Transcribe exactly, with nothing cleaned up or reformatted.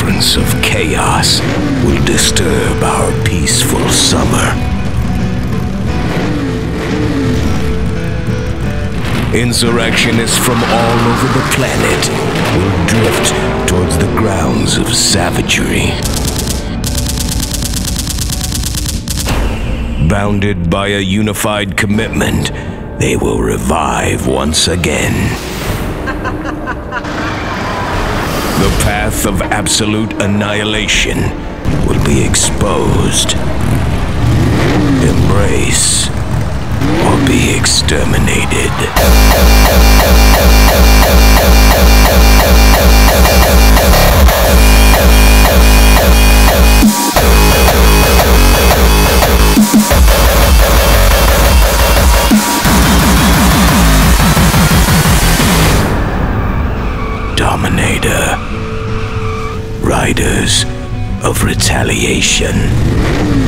indifference of chaos will disturb our peaceful summer. Insurrectionists from all over the planet will drift towards the grounds of savagery. Bounded by a unified commitment, they will revive once again. The path of absolute annihilation will be exposed. Embrace or be exterminated. Dominator, riders of Retaliation.